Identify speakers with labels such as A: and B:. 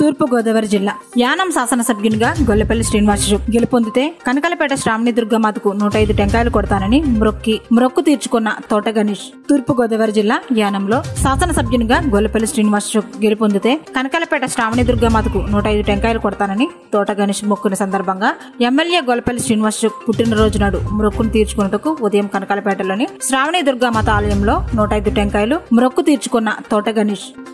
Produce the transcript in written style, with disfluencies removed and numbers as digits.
A: తూర్పు గోదావరి జిల్లా యానం శాసనసభ్యునిగా గొల్లపల్లి శ్రీనివాసరావు గెలుపొందితే కనకాలపేట శ్రావణి దుర్గామాతకు 105 టెంకాయలు కొడతానని మొక్కు తీర్చుకున్న తోట గణేష్. తూర్పు గోదావరి జిల్లా యానంలో శాసనసభ్యునిగా గొల్లపల్లి శ్రీనివాసరావు గెలుపొందితే కనకాలపేట శ్రావణి దుర్గామాతకు 105 టెంకాయలు కొడతానని తోట గణేష్ మొక్కున సందర్భంగా ఎమ్మెల్యే గొల్లపల్లి శ్రీనివాసరావు పుట్టినరోజు నాడు మొక్కును తీర్చుకున్నట్టుకు ఉదయం కనకాలపేటలోని శ్రావణి దుర్గామాత ఆలయంలో 105 టెంకాయలు మొక్కు తీర్చుకున్న తోట గణేష్.